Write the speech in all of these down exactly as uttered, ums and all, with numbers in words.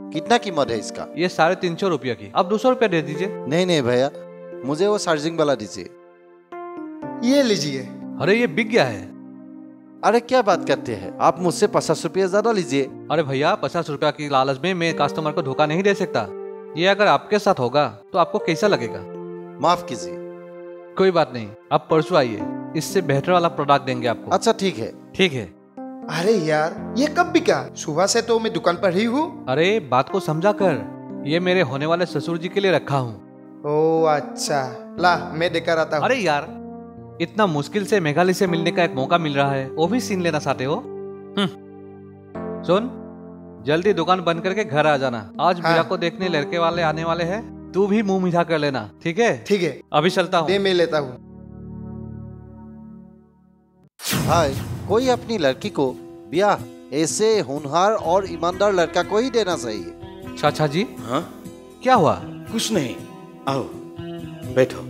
कितना कीमत है इसका? ये साढ़े तीन सौ रुपया की। अब दो सौ रुपया दे दीजिए। नहीं नहीं भैया, मुझे वो चार्जिंग वाला दीजिए। ये लीजिए। अरे ये बिक गया है। अरे क्या बात करते हैं आप, मुझसे पचास रुपया ज्यादा लीजिए। अरे भैया, पचास रुपया की लालच में मैं कस्टमर को धोखा नहीं दे सकता। ये अगर आपके साथ होगा तो आपको कैसा लगेगा? माफ कीजिए। कोई बात नहीं, आप परसों आइए, इससे बेहतर वाला प्रोडक्ट देंगे आपको। अच्छा ठीक है। ठीक है। अरे यार, ये कब बिका? सुबह से तो मैं दुकान पर ही हूँ। अरे बात को समझा कर, ये मेरे होने वाले ससुर जी के लिए रखा हूँ। ओ अच्छा, ला मैं देकर आता हूँ। अरे यार, इतना मुश्किल से मेघालय से मिलने का एक मौका मिल रहा है, वो भी सीन लेना चाहते हो? सुन, जल्दी दुकान बंद करके घर आ जाना। आज मीरा को देखने लड़के वाले आने वाले हैं, तू भी मुंह मीठा कर लेना, ठीक है? ठीक है, अभी चलता हूँ। दे मैं लेता हूँ। भाई, कोई अपनी लड़की को ब्याह ऐसे होनहार और ईमानदार लड़का को ही देना चाहिए। चाचा जी। हाँ? क्या हुआ? कुछ नहीं, आओ बैठो।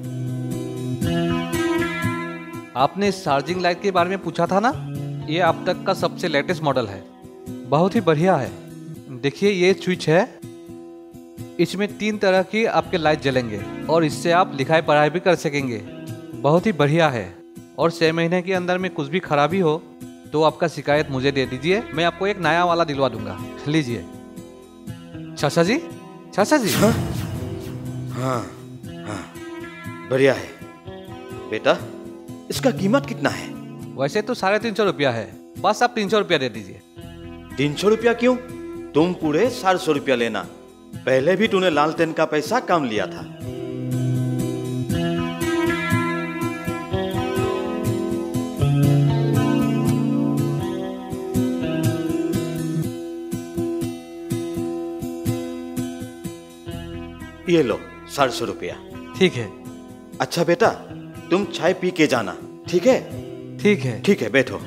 आपने चार्जिंग लाइट के बारे में पूछा था ना? ये अब तक का सबसे लेटेस्ट मॉडल है, बहुत ही बढ़िया है। देखिए ये स्विच है, इसमें तीन तरह की आपके लाइट जलेंगे और इससे आप लिखाई पढ़ाई भी कर सकेंगे। बहुत ही बढ़िया है। और छह महीने के अंदर में कुछ भी खराबी हो तो आपका शिकायत मुझे दे दीजिए, मैं आपको एक नया वाला दिलवा दूंगा। लीजिए। चाचा जी, चाचा जी। हाँ हाँ, हाँ बढ़िया है। बेटा, इसका कीमत कितना है? वैसे तो साढ़े तीन सौ रुपया है, बस आप तीन सौ रुपया दे दीजिए। तीन सौ रुपया क्यों? तुम पूरे सात सौ रुपया लेना। पहले भी तूने लालटेन का पैसा कम लिया था। ये लो सात सौ रुपया। ठीक है। अच्छा बेटा, तुम चाय पी के जाना, ठीक है? ठीक है। ठीक है, बैठो।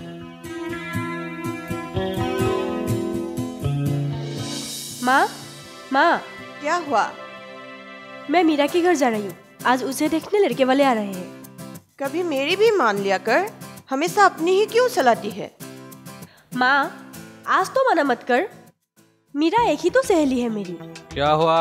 माँ, माँ। क्या हुआ? मैं मीरा के घर जा रही हूँ, आज उसे देखने लड़के वाले आ रहे हैं। कभी मेरी भी मान लिया कर, हमेशा अपनी ही क्यों सलाती है? माँ, आज तो मना मत कर, मीरा एक ही तो सहेली है मेरी। क्या हुआ?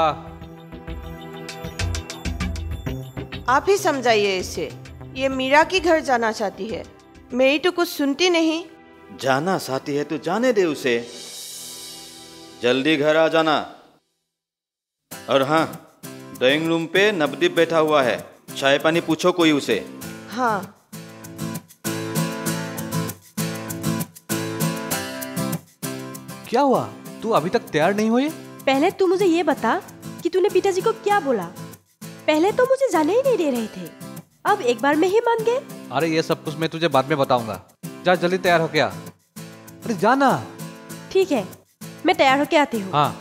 आप ही समझाइए इसे, ये मीरा के घर जाना चाहती है, मेरी तो कुछ सुनती नहीं। जाना चाहती है तो जाने दे उसे, जल्दी घर आ जाना। और हाँ, ड्राइंग रूम पे नवदीप बैठा हुआ है, चाय पानी पूछो कोई उसे। हाँ। क्या हुआ? तू अभी तक तैयार नहीं हुई? पहले तू मुझे ये बता कि तूने पिताजी को क्या बोला। पहले तो मुझे जाने ही नहीं दे रहे थे, अब एक बार में ही मान गए। अरे ये सब कुछ मैं तुझे बाद में बताऊंगा, जा जल्दी तैयार हो गया। अरे जाना। ठीक है, मैं तैयार होके आती हूँ। हाँ।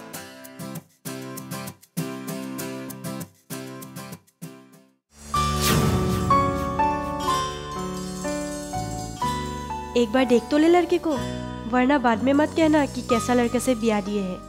एक बार देख तो ले लड़के को, वरना बाद में मत कहना कि कैसा लड़के से ब्याह दिए है।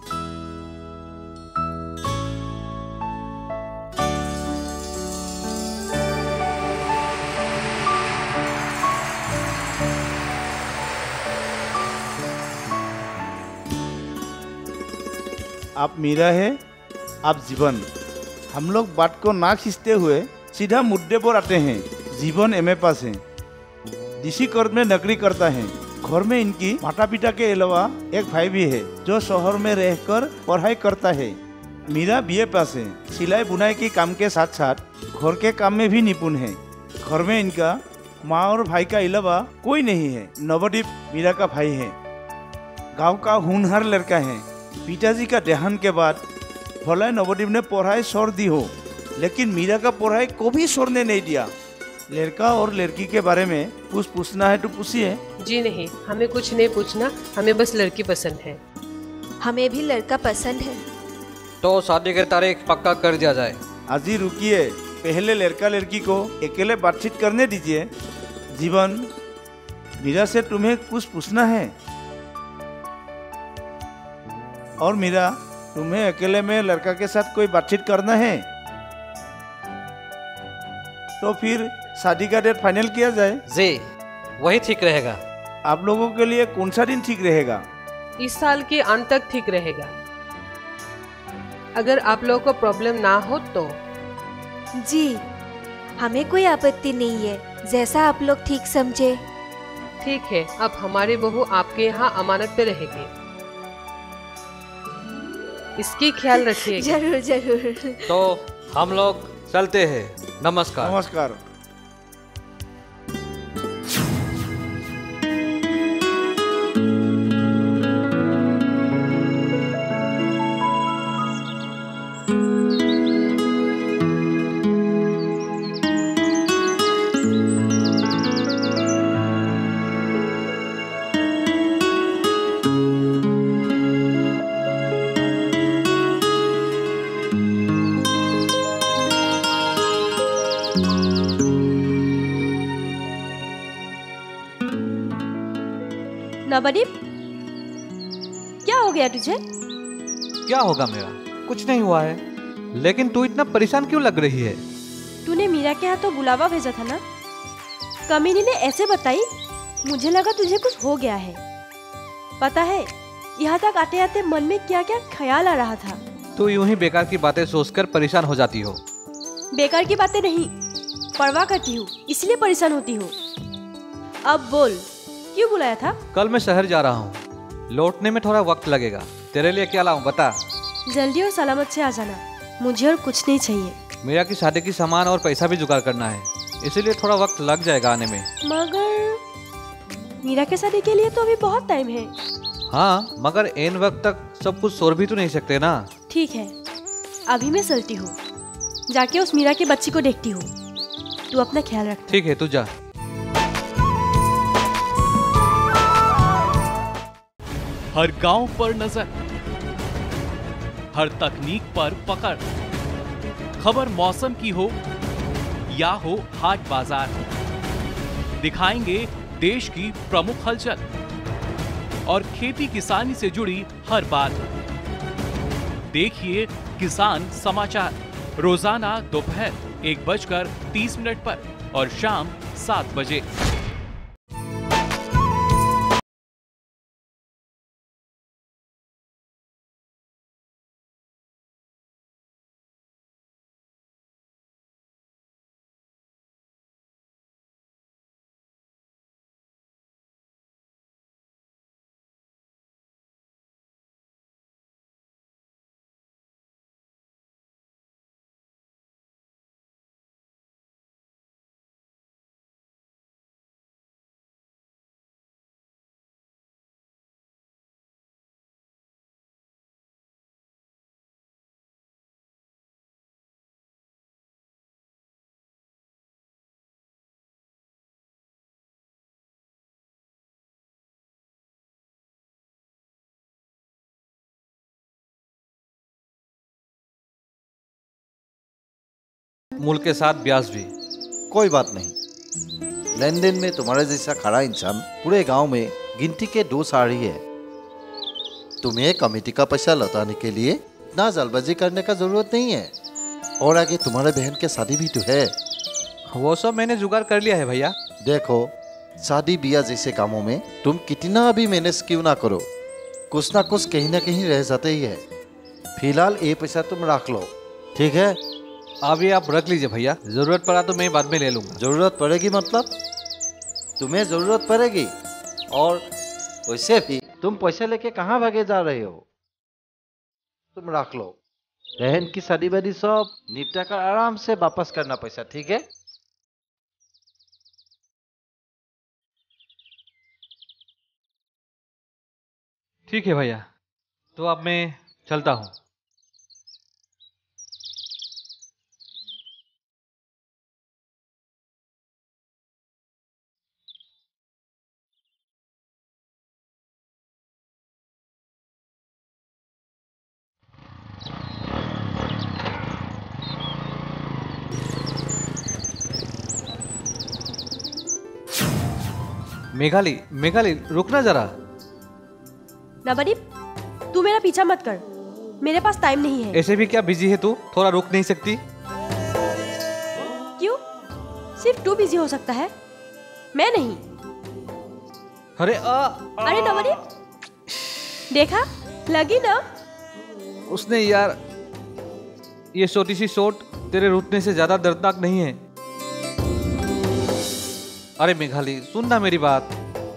आप मीरा है, आप जीवन। हम लोग बात को ना खींचते हुए सीधा मुद्दे पर आते हैं। जीवन एम ए पास है, डीसी कोर्ट में नौकरी करता है। घर में इनकी माता पिता के अलावा एक भाई भी है जो शहर में रहकर पढ़ाई करता है। मीरा बी ए पास है, सिलाई बुनाई के काम के साथ साथ घर के काम में भी निपुण है। घर में इनका माँ और भाई का अलावा कोई नहीं है। नवदीप मीरा का भाई है, गाँव का होनहार लड़का है। पिताजी का देहांत के बाद भले नवदीप ने पढ़ाई छोड़ दी हो, लेकिन मीरा का पढ़ाई को भी छोड़ने नहीं दिया। लड़का और लड़की के बारे में कुछ पूछना है तो पूछिए। जी नहीं, हमें कुछ नहीं पूछना, हमें बस लड़की पसंद है। हमें भी लड़का पसंद है। तो शादी की तारीख पक्का कर दिया जाए। आज ही रुकिए, पहले लड़का लड़की को अकेले बातचीत करने दीजिए। जीवन, मीरा से तुम्हें कुछ पूछना है। और मीरा, तुम्हें अकेले में लड़का के साथ कोई बातचीत करना है तो फिर शादी का डेट फाइनल किया जाए। जी, वही ठीक रहेगा। आप लोगों के लिए कौन सा दिन ठीक रहेगा? इस साल के अंत तक ठीक रहेगा। अगर आप लोगों को प्रॉब्लम ना हो तो। जी, हमें कोई आपत्ति नहीं है, जैसा आप लोग ठीक समझे। ठीक है, अब हमारी बहू आपके यहाँ अमानत पे रहेगी, इसकी ख्याल रखिएगा। जरूर जरूर। तो हम लोग चलते हैं। नमस्कार। नमस्कार। नवदीप, क्या हो गया तुझे? क्या होगा मेरा? कुछ नहीं हुआ है, लेकिन तू इतना परेशान क्यों लग रही है? तूने मीरा के हाथों बुलावा भेजा था ना? कमीनी ने ऐसे बताई, मुझे लगा तुझे कुछ हो गया है। पता है, यहाँ तक आते आते मन में क्या क्या ख्याल आ रहा था। तू यूं ही बेकार की बातें सोचकर परेशान हो जाती हो। बेकार की बातें नहीं, परवाह करती हूँ, इसलिए परेशान होती हूँ। अब बोल, क्यों बुलाया था? कल मैं शहर जा रहा हूँ, लौटने में थोड़ा वक्त लगेगा। तेरे लिए क्या लाऊं बता? जल्दी और सलामत से आ जाना, मुझे और कुछ नहीं चाहिए। मीरा की शादी की सामान और पैसा भी जुगाड़ करना है, इसीलिए थोड़ा वक्त लग जाएगा आने में। मगर मीरा के शादी के लिए तो अभी बहुत टाइम है। हाँ, मगर एन वक्त तक सब कुछ सोच भी तो नहीं सकते ना। ठीक है, अभी मैं चलती हूँ, जाके उस मीरा के बच्ची को देखती हूँ। तू अपना ख्याल रख। ठीक है, तू जा। हर गांव पर नजर, हर तकनीक पर पकड़, खबर मौसम की हो या हो हाट बाजार, दिखाएंगे देश की प्रमुख हलचल और खेती किसानी से जुड़ी हर बात। देखिए किसान समाचार रोजाना दोपहर एक बजकर तीस मिनट पर और शाम सात बजे। मूल के साथ ब्याज भी। कोई बात नहीं, लेन देन में तुम्हारे जैसा खड़ा इंसान पूरे गांव में गिनती के दो साड़ी है। तुम्हें कमेटी का पैसा लौटाने के लिए इतना जल्दबाजी करने का जरूरत नहीं है। और आगे तुम्हारे बहन के शादी भी तो है। वो सब मैंने जुगाड़ कर लिया है भैया। देखो, शादी ब्याह जैसे कामों में तुम कितना भी मैनेज क्यों ना करो, कुछ ना कुछ कहीं ना कहीं रह जाते ही है। फिलहाल ये पैसा तुम रख लो, ठीक है? अभी आप रख लीजिए भैया, जरूरत पड़ा तो मैं बाद में ले लूंगा। जरूरत पड़ेगी मतलब? तुम्हें जरूरत पड़ेगी। और वैसे भी तुम पैसे लेके कहाँ भागे जा रहे हो? तुम रख लो, बहन की शादी वादी सब निपटा कर आराम से वापस करना पैसा, ठीक है? ठीक है भैया, तो अब मैं चलता हूँ। मेघाली, मेघाली रुकना जरा। नवदीप, तू मेरा पीछा मत कर, मेरे पास टाइम नहीं है। ऐसे भी क्या बिजी है तू? थोड़ा रुक नहीं सकती? क्यों? सिर्फ तू बिजी हो सकता है, मैं नहीं। अरे आ, आ, अरे नवदीप, देखा, लगी ना? उसने यार ये छोटी सी चोट तेरे रुकने से ज्यादा दर्दनाक नहीं है। अरे मेघाली सुन ना मेरी बात।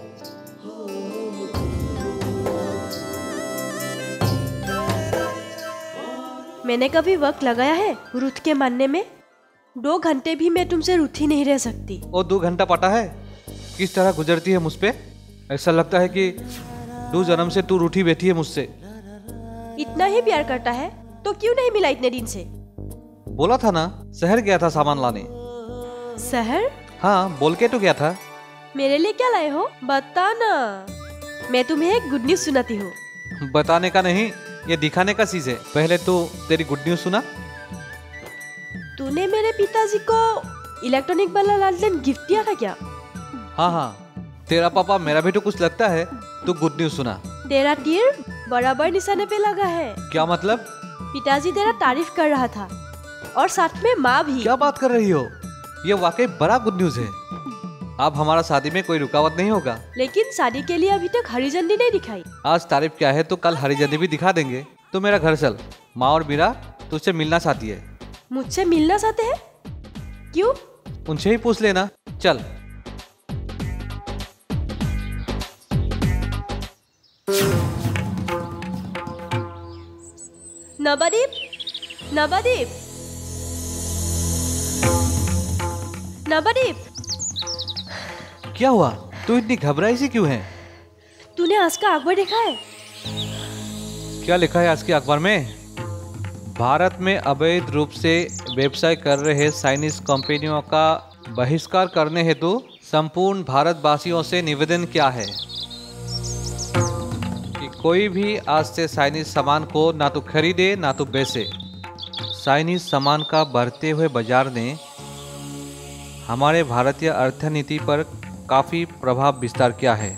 मैंने कभी वक्त लगाया है रुत के मानने में? दो घंटे भी मैं तुमसे रूठी नहीं रह सकती। और दो घंटा पता है किस तरह गुजरती है मुझ पे? ऐसा लगता है कि दो जन्म से तू रूठी बैठी है मुझसे। इतना ही प्यार करता है तो क्यों नहीं मिला इतने दिन से? बोला था ना, शहर गया था सामान लाने। शहर? हाँ बोल के तो गया था। मेरे लिए क्या लाए हो बता ना, मैं तुम्हें एक गुड न्यूज सुनाती हूँ। बताने का नहीं, ये दिखाने का चीज है। पहले तो तेरी गुड न्यूज सुना। तूने मेरे पिताजी को इलेक्ट्रॉनिक वाला लालटेन गिफ्ट दिया था क्या? हाँ हाँ, तेरा पापा मेरा भी तो कुछ लगता है। तू गुड न्यूज सुना। तेरा तीर बराबर निशाने पे लगा है। क्या मतलब? पिताजी तेरा तारीफ कर रहा था और साथ में माँ भी। क्या बात कर रही हो? ये वाकई बड़ा गुड न्यूज है। अब हमारा शादी में कोई रुकावट नहीं होगा। लेकिन शादी के लिए अभी तक हरी झंडी नहीं दिखाई। आज तारीफ क्या है तो कल हरी झंडी भी दिखा देंगे। तो मेरा घर चल, माँ और मीरा तुझसे मिलना चाहती है। मुझसे मिलना चाहते हैं? क्यों? उनसे ही पूछ लेना। चल। नवदीप, नवदीप, नवदीप। क्या हुआ? तू इतनी घबराई सी क्यों है? तूने आज का अखबार देखा है? क्या लिखा है आज के अखबार में? भारत में अवैध रूप से व्यवसाय कर रहे चाइनीज कंपनियों का बहिष्कार करने हेतु संपूर्ण भारतवासियों से निवेदन किया है कि कोई भी आज से चाइनीज सामान को ना तो खरीदे ना तो बेचे। चाइनीज सामान का बढ़ते हुए बाजार ने हमारे भारतीय अर्थनीति पर काफी प्रभाव विस्तार किया है।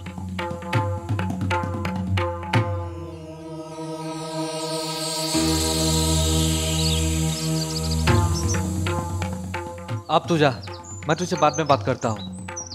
अब तू जा, मैं तुझसे बाद में बात करता हूँ।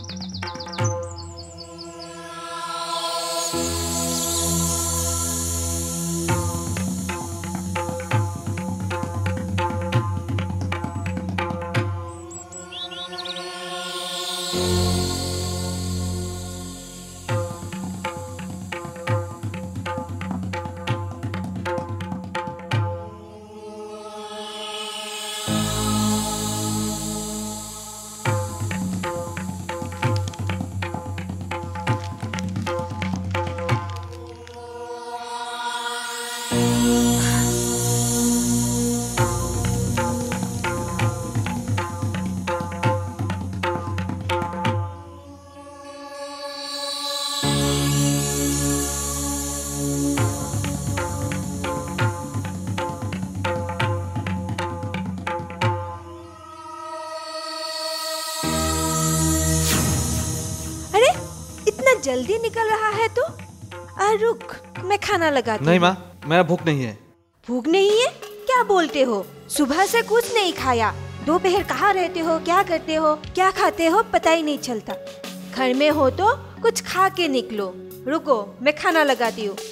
जल्दी निकल रहा है तो? आ रुक, मैं खाना लगाती हूँ। नहीं माँ, मेरा भूख नहीं है। भूख नहीं है? क्या बोलते हो? सुबह से कुछ नहीं खाया। दोपहर कहाँ रहते हो, क्या करते हो, क्या खाते हो, पता ही नहीं चलता। घर में हो तो कुछ खा के निकलो। रुको, मैं खाना लगाती हूँ।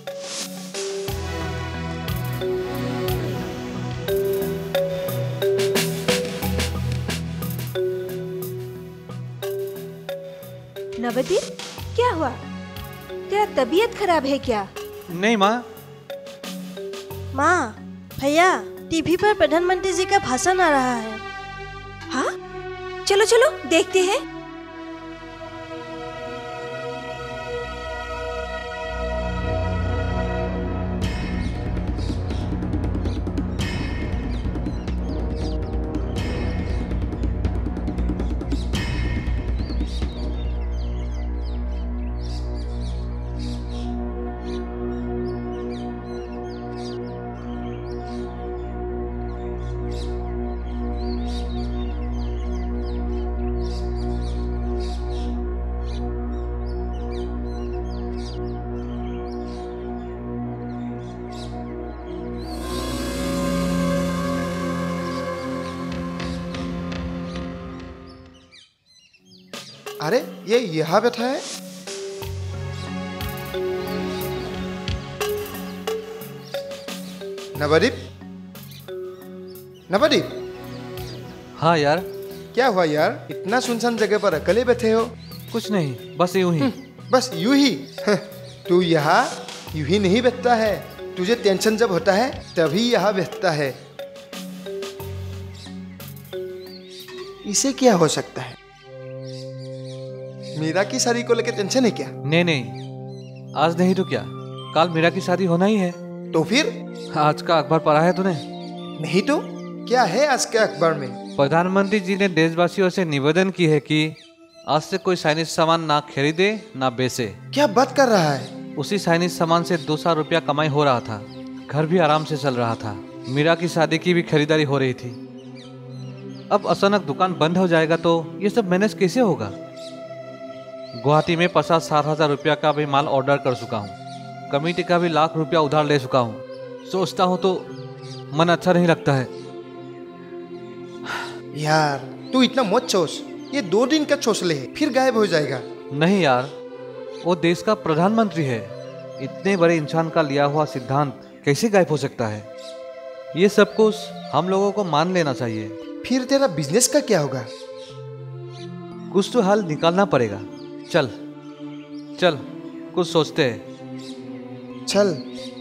नवदीप, क्या हुआ? तेरा तबीयत खराब है क्या? नहीं माँ। माँ, भैया, टीवी पर प्रधानमंत्री जी का भाषण आ रहा है। हाँ? चलो चलो देखते हैं। अरे ये यहाँ बैठा है। नवदीप, नवदीप, हाँ यार। क्या हुआ यार? इतना सुनसान जगह पर अकेले बैठे हो? कुछ नहीं, बस यूं ही। बस यूं ही? तू यहाँ यूं ही नहीं बैठता है। तुझे टेंशन जब होता है तभी यहाँ बैठता है। इसे क्या हो सकता है? मीरा की शादी को लेकर टेंशन है क्या? नहीं नहीं, आज नहीं तो क्या, कल मीरा की शादी होना ही है। तो फिर? आज का अखबार पढ़ा है तूने? नहीं तो क्या है आज के अखबार में? प्रधानमंत्री जी ने देशवासियों से निवेदन की है कि आज से कोई चाइनीज सामान ना खरीदे ना बेचे। क्या बात कर रहा है? उसी चाइनीज सामान से दो सौ रुपया कमाई हो रहा था, घर भी आराम से चल रहा था, मीरा की शादी की भी खरीदारी हो रही थी। अब अचानक दुकान बंद हो जाएगा तो ये सब मैनेज कैसे होगा? गुवाहाटी में पचास साठ हजार रुपया का भी माल ऑर्डर कर चुका हूँ, कमेटी का भी लाख रुपया उधार ले चुका हूँ। सोचता हूँ तो मन अच्छा नहीं लगता है। यार तू इतना मत सोच, ये दो दिन का चौसले है, फिर गायब हो जाएगा। नहीं यार, वो देश का प्रधानमंत्री है, इतने बड़े इंसान का लिया हुआ सिद्धांत कैसे गायब हो सकता है? ये सब कुछ हम लोगों को मान लेना चाहिए। फिर तेरा बिजनेस का क्या होगा? कुछ तो हल निकालना पड़ेगा। चल चल कुछ सोचते हैं। चल।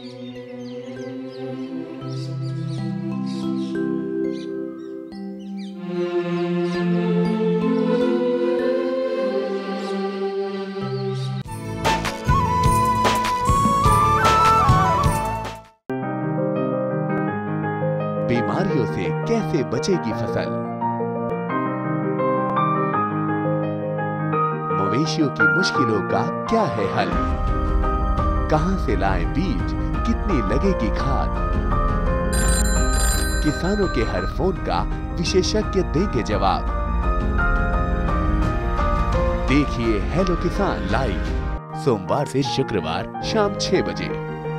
बीमारियों से कैसे बचेगी फसल? मवेशियों की मुश्किलों का क्या है हल? कहां से लाएं बीज, कितनी लगेगी खाद? किसानों के हर फोन का विशेषज्ञ देंगे जवाब। देखिए हेलो किसान लाइव सोमवार से शुक्रवार शाम छह बजे।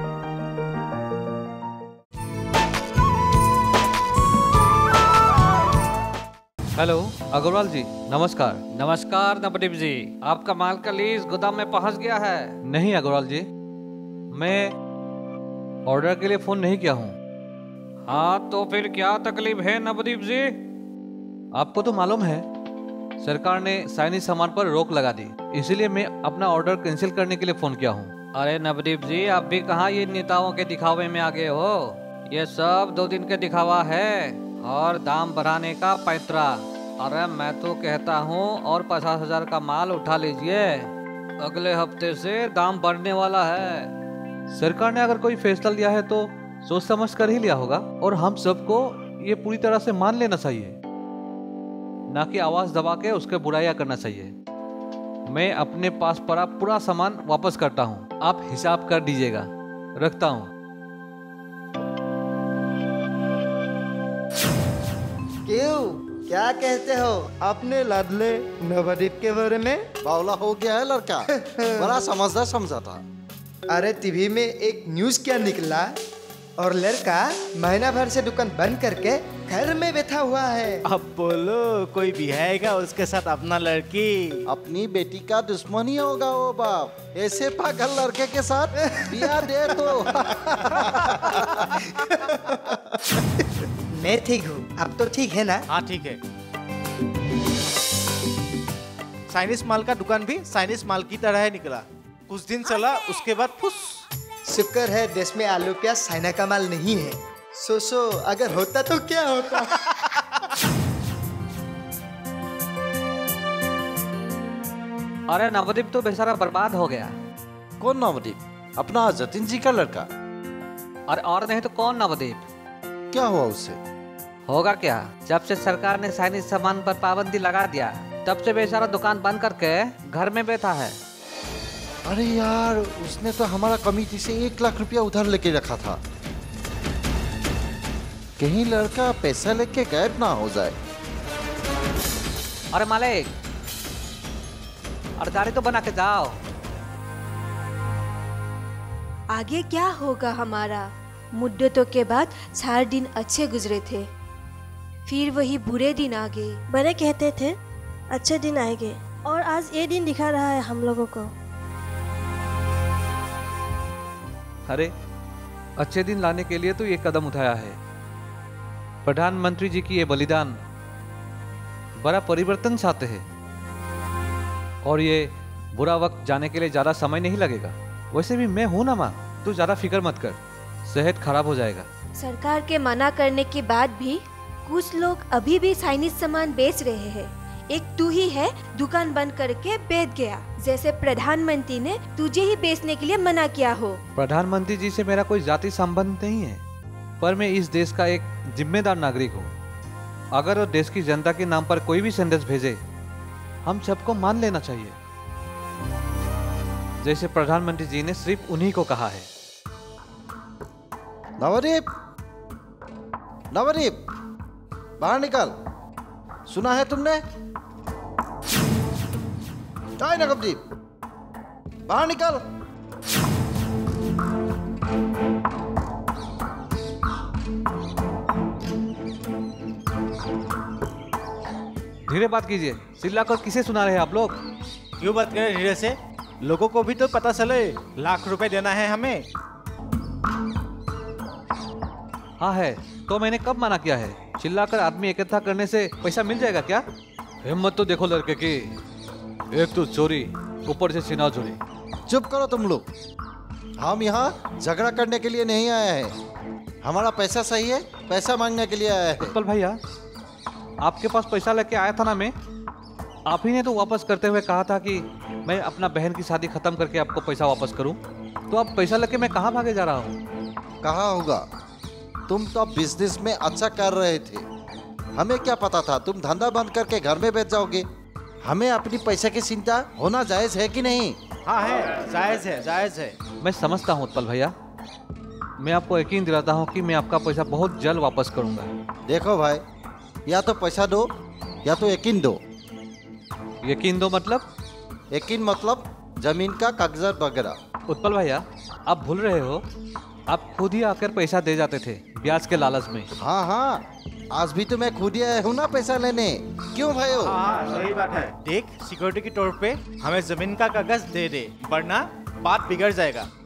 हेलो अग्रवाल जी, नमस्कार। नमस्कार नवदीप जी, आपका माल का लीज गोदाम में पहुंच गया है? नहीं अग्रवाल जी, मैं ऑर्डर के लिए फोन नहीं किया हूँ। हाँ तो फिर क्या तकलीफ है नवदीप जी? आपको तो मालूम है सरकार ने चाइनीज सामान पर रोक लगा दी, इसीलिए मैं अपना ऑर्डर कैंसिल करने के लिए फोन किया हूँ। अरे नवदीप जी, आप भी कहाँ ये नेताओं के दिखावे में आ गए हो? ये सब दो दिन के दिखावा है और दाम बढ़ाने का पैतरा। अरे मैं तो कहता हूँ और पचास हजार का माल उठा लीजिए, अगले हफ्ते से दाम बढ़ने वाला है। सरकार ने अगर कोई फैसला लिया है तो सोच समझ कर ही लिया होगा, और हम सबको ये पूरी तरह से मान लेना चाहिए, ना कि आवाज दबा के उसके बुराइयां करना चाहिए। मैं अपने पास पड़ा पूरा सामान वापस करता हूँ, आप हिसाब कर दीजिएगा। रखता हूँ। क्यों, क्या कहते हो अपने लाडले नवदीप के बारे में? बावला हो गया है लड़का, बड़ा समझदार समझा था। अरे टीवी में एक न्यूज क्या निकला, और लड़का महीना भर से दुकान बंद करके घर में बैठा हुआ है। अब बोलो, कोई बिहाएगा उसके साथ अपना लड़की? अपनी बेटी का दुश्मन ही होगा वो बाप, ऐसे पागल लड़के के साथ बिया दे तो। मैं ठीक हूँ, अब तो ठीक है ना? हाँ ठीक है। चाइनीज माल का दुकान भी चाइनीज माल की तरह ही निकला, कुछ दिन चला उसके बाद फुस। शुक्र है देश में आलू प्याज चाइना का माल नहीं है। सोचो अगर होता तो क्या होता। अरे नवदीप तो बेचारा बर्बाद हो गया। कौन नवदीप? अपना जतिन जी का लड़का। अरे और नहीं तो कौन नवदीप? क्या हुआ उससे? होगा क्या, जब से सरकार ने चाइनीज सामान पर पाबंदी लगा दिया तब से बेचारा दुकान बंद करके घर में बैठा है। अरे यार, उसने तो हमारा कमेटी से एक लाख रुपया उधार लेके रखा था, कहीं लड़का पैसा लेके गायब ना हो जाए। अरे मालिक, अरे गाड़ी तो बना के जाओ। आगे क्या होगा हमारा? मुद्दतों के बाद चार दिन अच्छे गुजरे थे, फिर वही बुरे दिन आ गए। बड़े कहते थे अच्छे दिन आएंगे, और आज ये दिन दिखा रहा है हम लोगों को। अरे अच्छे दिन लाने के लिए तो ये कदम उठाया है, प्रधानमंत्री जी की ये बलिदान बड़ा परिवर्तन चाहते हैं और ये बुरा वक्त जाने के लिए ज्यादा समय नहीं लगेगा। वैसे भी मैं हूं ना माँ, तू ज्यादा फिक्र मत कर, सेहत खराब हो जाएगा। सरकार के मना करने के बाद भी कुछ लोग अभी भी चाइनीज सामान बेच रहे हैं। एक तू ही है दुकान बंद करके बेच गया, जैसे प्रधानमंत्री ने तुझे ही बेचने के लिए मना किया हो। प्रधानमंत्री जी से मेरा कोई जाति संबंध नहीं है, पर मैं इस देश का एक जिम्मेदार नागरिक हूँ। अगर वो देश की जनता के नाम पर कोई भी संदेश भेजे, हम सबको मान लेना चाहिए, जैसे प्रधानमंत्री जी ने सिर्फ उन्हीं को कहा है। नवदीप, नवदीप, बाहर निकल। सुना है तुमने? आए नवदीप, बाहर निकल। धीरे बात कीजिए, चिल्लाकर किसे सुना रहे हैं आप लोग? क्यों बात करें धीरे से? लोगों को भी तो पता चले, लाख रुपए देना है हमें। हाँ है, तो मैंने कब मना किया है? चिल्लाकर आदमी इकट्ठा करने से पैसा मिल जाएगा क्या? हिम्मत तो देखो लड़के की, एक तो चोरी, ऊपर से सीना चोरी। चुप करो तुम लोग, हम यहाँ झगड़ा करने के लिए नहीं आए हैं। हमारा पैसा सही है, पैसा मांगने के लिए आया है। उत्पल भैया, आपके पास पैसा लेके आया था ना मैं, आप ही ने तो वापस करते हुए कहा था कि मैं अपना बहन की शादी खत्म करके आपको पैसा वापस करूं। तो अब पैसा लेके मैं कहाँ भागे जा रहा हूँ? कहाँ होगा, तुम तो बिजनेस में अच्छा कर रहे थे, हमें क्या पता था तुम धंधा बंद करके घर में बैठ जाओगे। हमें अपनी पैसे की चिंता होना जायज है कि नहीं? हाँ है, जायज है, जायज है। मैं समझता हूँ उत्पल भैया, मैं आपको यकीन दिलाता हूँ कि मैं आपका पैसा बहुत जल्द वापस करूँगा। देखो भाई, या तो पैसा दो या तो यकीन दो। यकीन दो मतलब? यकीन मतलब जमीन का कागजात वगैरह। उत्पल भैया, आप भूल रहे हो, आप खुद ही आकर पैसा दे जाते थे ब्याज के लालच में। हाँ हाँ, आज भी तो मैं खुद ही आया हूँ ना पैसा लेने। क्यों भाई? हाँ, सही बात है। देख, सिक्योरिटी के तौर पे हमें जमीन का कागज दे दे, वरना बात बिगड़ जाएगा।